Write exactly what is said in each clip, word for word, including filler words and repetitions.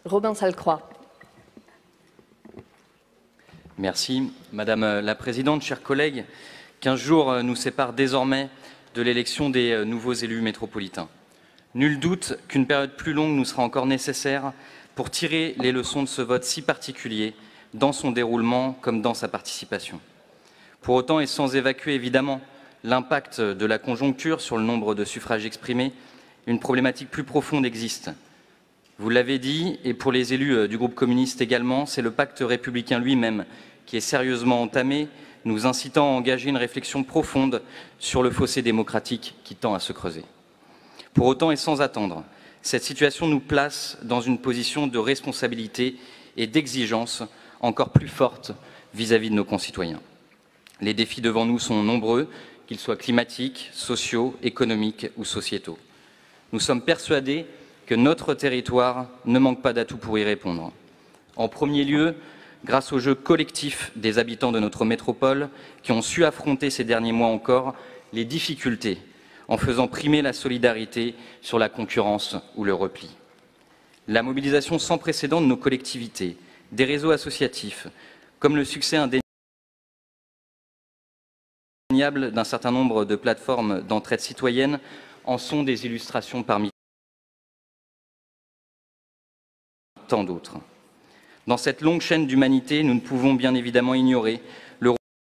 Robin Salcroix. Merci. Madame la Présidente, chers collègues, quinze jours nous séparent désormais de l'élection des nouveaux élus métropolitains. Nul doute qu'une période plus longue nous sera encore nécessaire pour tirer les leçons de ce vote si particulier dans son déroulement comme dans sa participation. Pour autant, et sans évacuer évidemment l'impact de la conjoncture sur le nombre de suffrages exprimés, une problématique plus profonde existe. Vous l'avez dit, et pour les élus du groupe communiste également, c'est le pacte républicain lui-même qui est sérieusement entamé, nous incitant à engager une réflexion profonde sur le fossé démocratique qui tend à se creuser. Pour autant, et sans attendre, cette situation nous place dans une position de responsabilité et d'exigence encore plus forte vis-à-vis de nos concitoyens. Les défis devant nous sont nombreux, qu'ils soient climatiques, sociaux, économiques ou sociétaux. Nous sommes persuadés que notre territoire ne manque pas d'atouts pour y répondre. En premier lieu, grâce au jeu collectif des habitants de notre métropole qui ont su affronter ces derniers mois encore les difficultés en faisant primer la solidarité sur la concurrence ou le repli. La mobilisation sans précédent de nos collectivités, des réseaux associatifs, comme le succès indéniable d'un certain nombre de plateformes d'entraide citoyenne, en sont des illustrations parmi tant d'autres. Dans cette longue chaîne d'humanité, nous ne pouvons bien évidemment ignorer le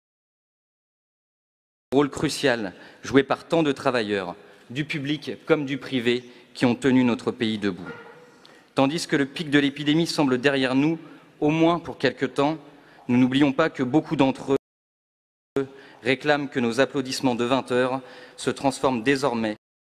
rôle crucial joué par tant de travailleurs, du public comme du privé, qui ont tenu notre pays debout. Tandis que le pic de l'épidémie semble derrière nous, au moins pour quelque temps, nous n'oublions pas que beaucoup d'entre eux réclament que nos applaudissements de vingt heures se transforment désormais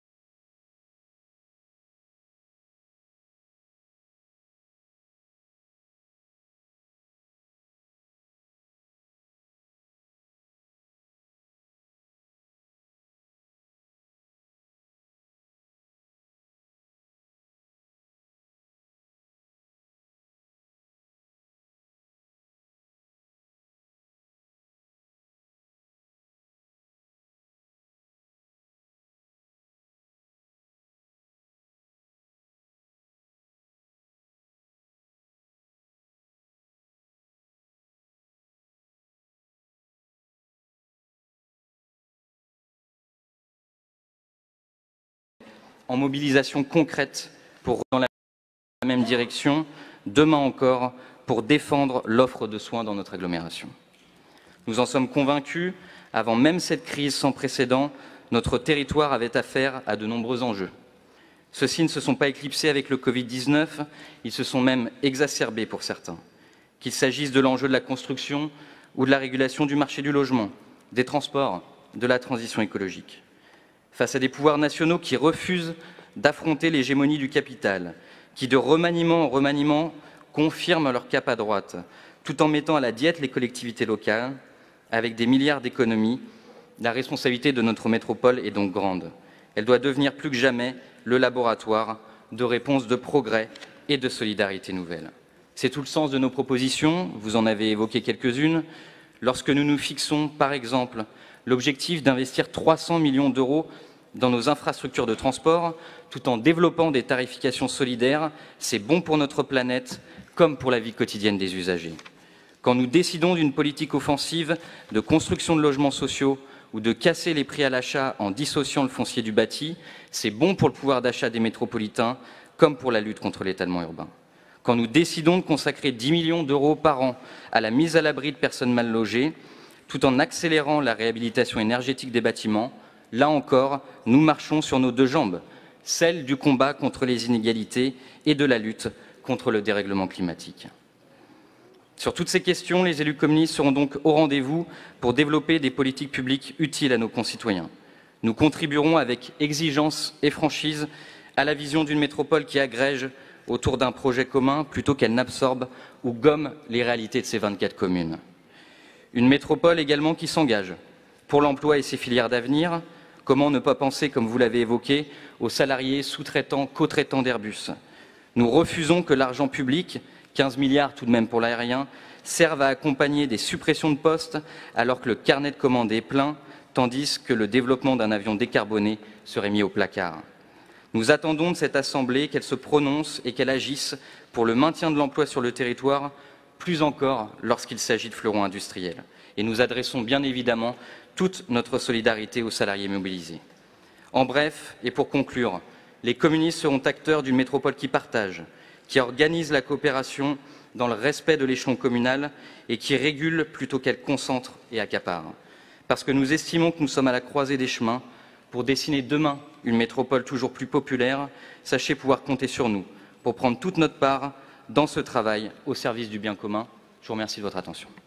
en mobilisation concrète pour dans la même direction, demain encore, pour défendre l'offre de soins dans notre agglomération. Nous en sommes convaincus, avant même cette crise sans précédent, notre territoire avait affaire à de nombreux enjeux. Ceux-ci ne se sont pas éclipsés avec le Covid dix-neuf, ils se sont même exacerbés pour certains. Qu'il s'agisse de l'enjeu de la construction ou de la régulation du marché du logement, des transports, de la transition écologique. Face à des pouvoirs nationaux qui refusent d'affronter l'hégémonie du capital, qui de remaniement en remaniement confirment leur cap à droite, tout en mettant à la diète les collectivités locales, avec des milliards d'économies, la responsabilité de notre métropole est donc grande. Elle doit devenir plus que jamais le laboratoire de réponses de progrès et de solidarité nouvelle. C'est tout le sens de nos propositions, vous en avez évoqué quelques-unes, lorsque nous nous fixons, par exemple, l'objectif d'investir trois cents millions d'euros dans nos infrastructures de transport, tout en développant des tarifications solidaires, c'est bon pour notre planète comme pour la vie quotidienne des usagers. Quand nous décidons d'une politique offensive de construction de logements sociaux ou de casser les prix à l'achat en dissociant le foncier du bâti, c'est bon pour le pouvoir d'achat des métropolitains comme pour la lutte contre l'étalement urbain. Quand nous décidons de consacrer dix millions d'euros par an à la mise à l'abri de personnes mal logées, tout en accélérant la réhabilitation énergétique des bâtiments, là encore, nous marchons sur nos deux jambes, celle du combat contre les inégalités et de la lutte contre le dérèglement climatique. Sur toutes ces questions, les élus communistes seront donc au rendez-vous pour développer des politiques publiques utiles à nos concitoyens. Nous contribuerons avec exigence et franchise à la vision d'une métropole qui agrège autour d'un projet commun plutôt qu'elle n'absorbe ou gomme les réalités de ces vingt-quatre communes. Une métropole également qui s'engage pour l'emploi et ses filières d'avenir. Comment ne pas penser, comme vous l'avez évoqué, aux salariés sous-traitants, co-traitants d'Airbus. Nous refusons que l'argent public, quinze milliards tout de même pour l'aérien, serve à accompagner des suppressions de postes alors que le carnet de commandes est plein, tandis que le développement d'un avion décarboné serait mis au placard. Nous attendons de cette Assemblée qu'elle se prononce et qu'elle agisse pour le maintien de l'emploi sur le territoire, plus encore lorsqu'il s'agit de fleurons industriels. Et nous adressons bien évidemment toute notre solidarité aux salariés mobilisés. En bref, et pour conclure, les communistes seront acteurs d'une métropole qui partage, qui organise la coopération dans le respect de l'échelon communal et qui régule plutôt qu'elle concentre et accapare. Parce que nous estimons que nous sommes à la croisée des chemins pour dessiner demain une métropole toujours plus populaire, sachez pouvoir compter sur nous pour prendre toute notre part dans ce travail au service du bien commun. Je vous remercie de votre attention.